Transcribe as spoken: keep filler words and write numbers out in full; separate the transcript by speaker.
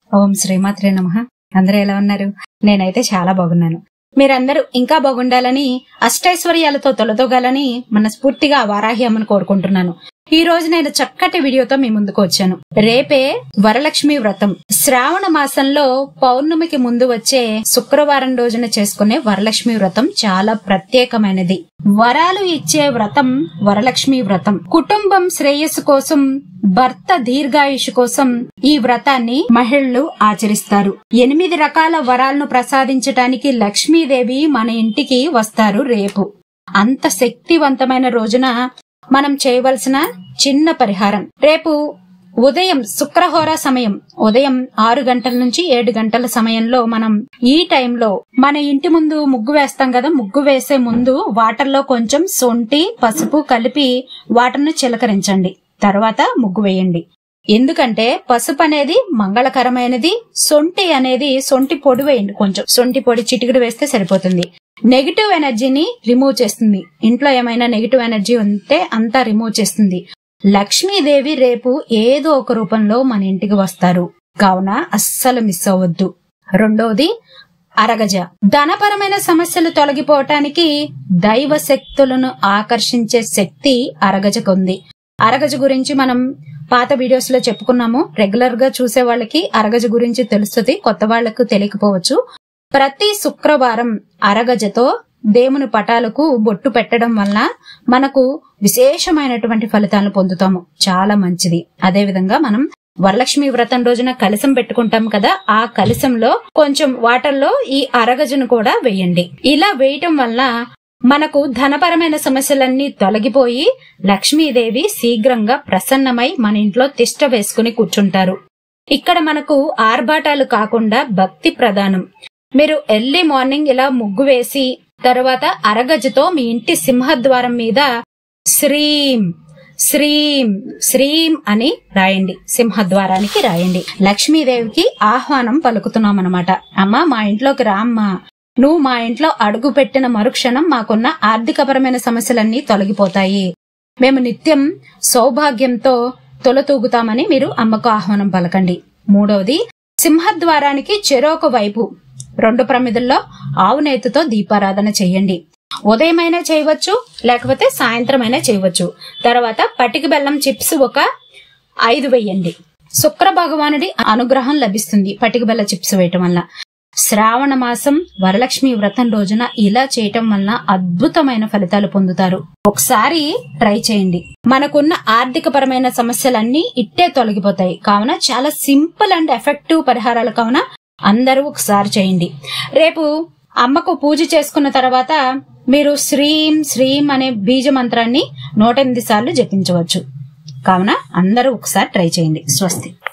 Speaker 1: ఓం శ్రీమాత్రే నమః. అందరూ ఎలా ఉన్నారు? నేనైతే చాలా బాగున్నాను. మీరందరూ ఇంకా బాగుండాలని, అష్టైశ్వర్యాలతో తొలతోగాలని మనస్ఫూర్తిగా వారాహి అమ్మను కోరుకుంటున్నాను. ఈ రోజు నేను చక్కటి వీడియోతో మీ ముందుకు వచ్చాను. రేపే వరలక్ష్మి వ్రతం. శ్రావణ మాసంలో పౌర్ణమికి ముందు వచ్చే శుక్రవారం రోజున చేసుకునే వరలక్ష్మి వ్రతం చాలా ప్రత్యేకమైనది. వరాలు ఇచ్చే వ్రతం వరలక్ష్మి వ్రతం. కుటుంబం శ్రేయస్సు కోసం, భర్త దీర్ఘాయుషు కోసం ఈ వ్రతాన్ని మహిళలు ఆచరిస్తారు. ఎనిమిది రకాల వరాలను ప్రసాదించటానికి లక్ష్మీదేవి మన ఇంటికి వస్తారు రేపు. అంత శక్తివంతమైన రోజున మనం చేయవలసిన చిన్న పరిహారం. రేపు ఉదయం శుక్రహోర సమయం, ఉదయం ఆరు గంటల నుంచి ఏడు గంటల సమయంలో మనం ఈ టైంలో మన ఇంటి ముందు ముగ్గు వేస్తాం కదా, ముగ్గు వేసే ముందు వాటర్ లో కొంచెం సొంటి పసుపు కలిపి వాటర్ను చిలకరించండి. తర్వాత ముగ్గు వేయండి. ఎందుకంటే పసుపు అనేది మంగళకరమైనది, సొంటి అనేది సొంటి పొడి వేయండి. కొంచెం సొంటి పొడి చిటికెడు వేస్తే సరిపోతుంది. నెగిటివ్ ఎనర్జీని రిమూవ్ చేస్తుంది. ఇంట్లో ఏమైనా నెగిటివ్ ఎనర్జీ ఉంటే అంతా రిమూవ్ చేస్తుంది. లక్ష్మీదేవి రేపు ఏదో ఒక రూపంలో మన ఇంటికి వస్తారు కావున అస్సలు మిస్ అవ్వద్దు. రెండోది అరగజ. ధనపరమైన సమస్యలు తొలగిపోవటానికి దైవ శక్తులను ఆకర్షించే శక్తి అరగజకుంది. అరగజ గురించి మనం పాత వీడియోస్ లో చెప్పుకున్నాము. రెగ్యులర్ గా చూసే వాళ్ళకి అరగజ గురించి తెలుస్తుంది, కొత్త వాళ్లకు తెలియకపోవచ్చు. ప్రతి శుక్రవారం అరగజతో దేవుని పటాలకు బొట్టు పెట్టడం వల్ల మనకు విశేషమైనటువంటి ఫలితాలను పొందుతాము. చాలా మంచిది. అదే విధంగా మనం వరలక్ష్మి వ్రతం రోజున కలశం పెట్టుకుంటాం కదా, ఆ కలశంలో కొంచెం వాటర్ లో ఈ అరగజను కూడా వేయండి. ఇలా వేయటం వల్ల మనకు ధనపరమైన సమస్యలన్నీ తొలగిపోయి లక్ష్మీదేవి శీఘ్రంగా ప్రసన్నమై మన ఇంట్లో తిష్ట వేసుకుని కూర్చుంటారు. ఇక్కడ మనకు ఆర్భాటాలు కాకుండా భక్తి ప్రధానం. మీరు ఎర్లీ మార్నింగ్ ఇలా ముగ్గు వేసి తర్వాత అరగజతో మీ ఇంటి సింహద్వారం మీద శ్రీం శ్రీం శ్రీం అని రాయండి. సింహద్వారానికి రాయండి. లక్ష్మీదేవికి ఆహ్వానం పలుకుతున్నాం అన్నమాట. అమ్మా మా ఇంట్లోకి రామ్మా, నువ్వు మా ఇంట్లో అడుగు పెట్టిన మరుక్షణం మాకున్న ఆర్థికపరమైన సమస్యలన్నీ తొలగిపోతాయి. మేము నిత్యం సౌభాగ్యంతో తొలతూగుతామని మీరు అమ్మకు ఆహ్వానం పలకండి. మూడవది సింహద్వారానికి చెరోక వైపు రెండు ప్రమిదల్లో ఆవు నేతితో దీపారాధన చెయ్యండి. ఉదయమైనా చేయవచ్చు, లేకపోతే సాయంత్రం అయినా చేయవచ్చు. తర్వాత పటిక బెల్లం చిప్స్ ఒక ఐదు వేయండి. శుక్ర భగవానుడి అనుగ్రహం లభిస్తుంది పటిక బెల్ల చిప్స్ వేయటం వల్ల. శ్రావణ మాసం వరలక్ష్మి వ్రతం రోజున ఇలా చేయటం వలన అద్భుతమైన ఫలితాలు పొందుతారు. ఒకసారి ట్రై చేయండి. మనకున్న ఆర్థిక పరమైన సమస్యలన్నీ ఇట్టే తొలగిపోతాయి. కావున చాలా సింపుల్ అండ్ ఎఫెక్టివ్ పరిహారాలు కావున అందరూ ఒకసారి చేయండి. రేపు అమ్మకు పూజ చేసుకున్న తర్వాత మీరు శ్రీం శ్రీం అనే బీజ మంత్రాన్ని నూట ఎనిమిది సార్లు జపించవచ్చు. కావున అందరూ ఒకసారి ట్రై చేయండి. స్వస్తి.